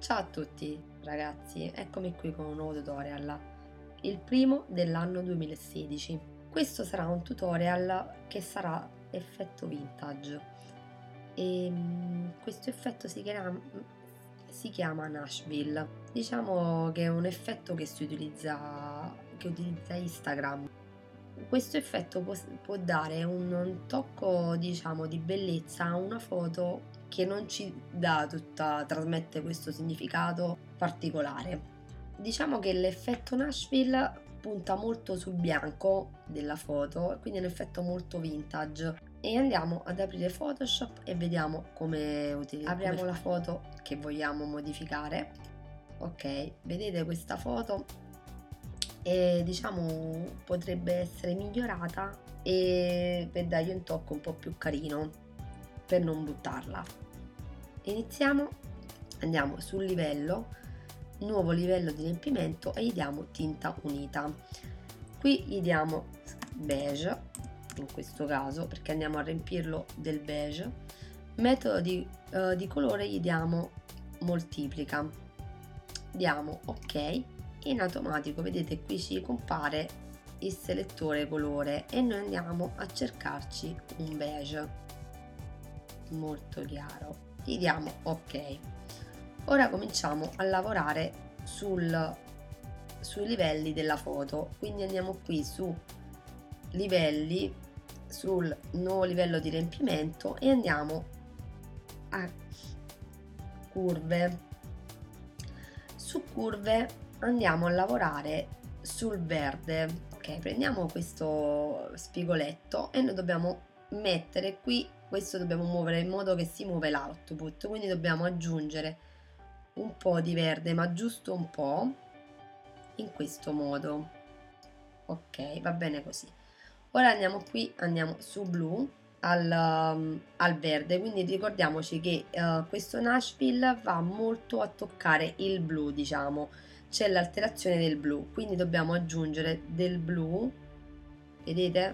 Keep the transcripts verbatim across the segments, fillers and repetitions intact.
Ciao a tutti ragazzi, eccomi qui con un nuovo tutorial, il primo dell'anno duemilasedici. Questo sarà un tutorial che sarà effetto vintage e questo effetto si chiama, si chiama Nashville. Diciamo che è un effetto che si utilizza, che utilizza Instagram. Questo effetto può, può dare un, un tocco, diciamo, di bellezza a una foto che non ci dà tutta, trasmette questo significato particolare. Diciamo che l'effetto Nashville punta molto sul bianco della foto, quindi è un effetto molto vintage. E andiamo ad aprire Photoshop e vediamo come utilizzare. Apriamo la foto che vogliamo modificare. Ok, vedete questa foto? E diciamo potrebbe essere migliorata e per dargli un tocco un po' più carino, per non buttarla. Iniziamo, andiamo sul livello, nuovo livello di riempimento e gli diamo tinta unita. Qui gli diamo beige, in questo caso perché andiamo a riempirlo del beige. Metodo di, uh, di colore gli diamo moltiplica, diamo ok. In automatico vedete qui ci compare il selettore colore e noi andiamo a cercarci un beige molto chiaro, gli diamo ok. Ora cominciamo a lavorare sul, sui livelli della foto, quindi andiamo qui su livelli, sul nuovo livello di riempimento e andiamo a curve. Su curve andiamo a lavorare sul verde. Ok, prendiamo questo spigoletto e noi dobbiamo mettere qui, questo dobbiamo muovere in modo che si muove l'output, quindi dobbiamo aggiungere un po' di verde, ma giusto un po', in questo modo. Ok, va bene così. Ora andiamo qui, andiamo su blu al, um, al verde, quindi ricordiamoci che uh, questo Nashville va molto a toccare il blu, diciamo c'è l'alterazione del blu, quindi dobbiamo aggiungere del blu, vedete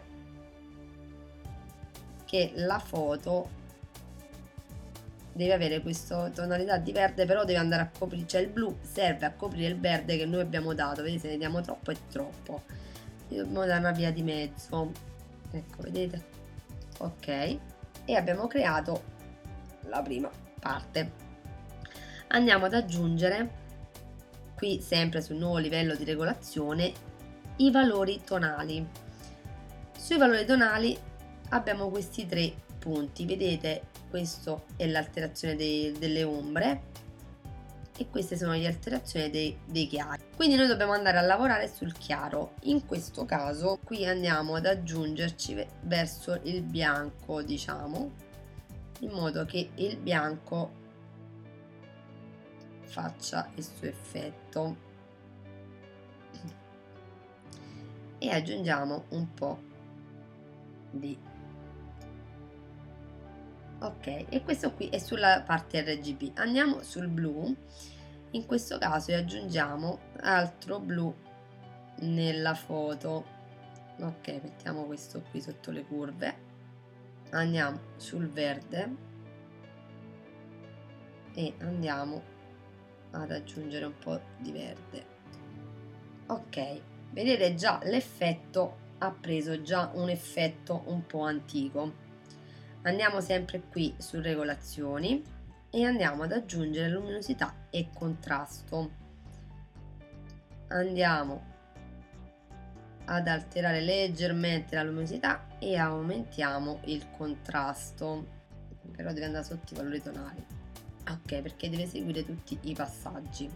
che la foto deve avere questa tonalità di verde, però deve andare a coprire, cioè il blu serve a coprire il verde che noi abbiamo dato, vedete, se ne diamo troppo è troppo, quindi dobbiamo dare una via di mezzo, ecco, vedete, ok, e abbiamo creato la prima parte. Andiamo ad aggiungere qui sempre sul nuovo livello di regolazione i valori tonali. Sui valori tonali abbiamo questi tre punti, vedete, questo è l'alterazione delle ombre e queste sono le alterazioni dei, dei chiari, quindi noi dobbiamo andare a lavorare sul chiaro. In questo caso qui andiamo ad aggiungerci verso il bianco, diciamo, in modo che il bianco faccia il suo effetto e aggiungiamo un po' di ok, e questo qui è sulla parte R G B. Andiamo sul blu, in questo caso aggiungiamo altro blu nella foto. Ok, mettiamo questo qui sotto le curve, andiamo sul verde e andiamo ad aggiungere un po' di verde. Ok, vedete già l'effetto ha preso già un effetto un po' antico. Andiamo sempre qui su regolazioni e andiamo ad aggiungere luminosità e contrasto. Andiamo ad alterare leggermente la luminosità e aumentiamo il contrasto, però deve andare sotto i valori tonali. Ok, perché deve seguire tutti i passaggi.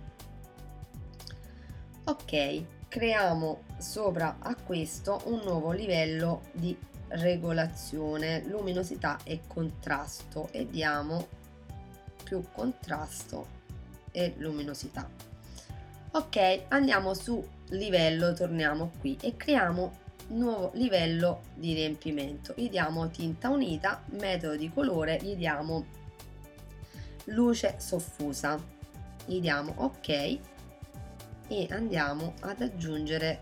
Ok, creiamo sopra a questo un nuovo livello di regolazione, luminosità e contrasto e diamo più contrasto e luminosità. Ok, andiamo su livello, torniamo qui e creiamo nuovo livello di riempimento. Gli diamo tinta unita, metodo di colore, gli diamo luce soffusa, gli diamo ok e andiamo ad aggiungere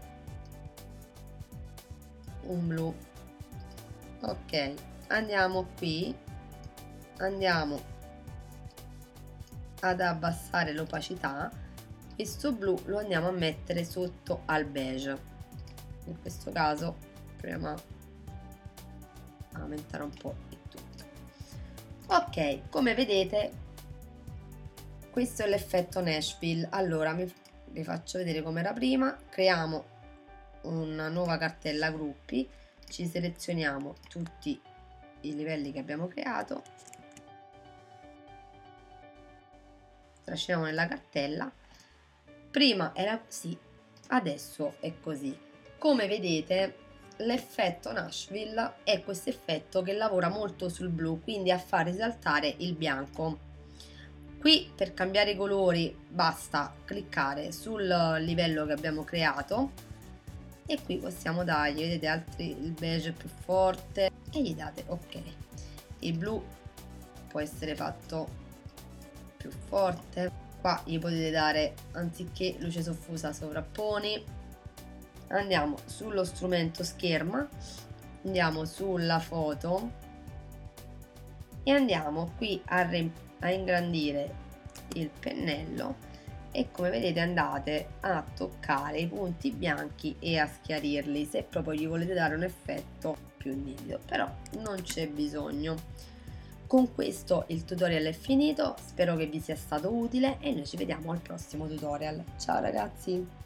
un blu. Ok, andiamo qui, andiamo ad abbassare l'opacità, questo blu lo andiamo a mettere sotto al beige. In questo caso proviamo a aumentare un po' il tutto. Ok, come vedete questo è l'effetto Nashville. Allora mi, vi faccio vedere come era prima. Creiamo una nuova cartella gruppi, ci selezioniamo tutti i livelli che abbiamo creato, trasciniamo nella cartella. Prima era così, adesso è così. Come vedete l'effetto Nashville è questo effetto che lavora molto sul blu, quindi a far risaltare il bianco. Qui per cambiare i colori basta cliccare sul livello che abbiamo creato e qui possiamo dargli, vedete, altri, il beige più forte e gli date ok. Il blu può essere fatto più forte, qua gli potete dare, anziché luce soffusa, sovrapponi. Andiamo sullo strumento scherma, andiamo sulla foto e andiamo qui a, a ingrandire il pennello e come vedete andate a toccare i punti bianchi e a schiarirli se proprio gli volete dare un effetto più nitido, però non c'è bisogno. Con questo il tutorial è finito, spero che vi sia stato utile e noi ci vediamo al prossimo tutorial. Ciao ragazzi!